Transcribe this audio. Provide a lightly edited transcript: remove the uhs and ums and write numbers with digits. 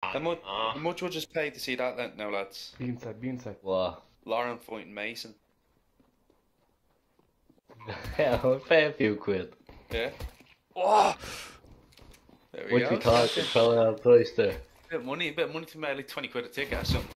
How much would you pay to see that then, now, lads? Be inside. What? Lauren fighting Mason. Yeah, I'll pay a few quid. Yeah. Oh! There we Once go. we talk, it's probably our price there. A bit of money to make like 20 quid a ticket or something.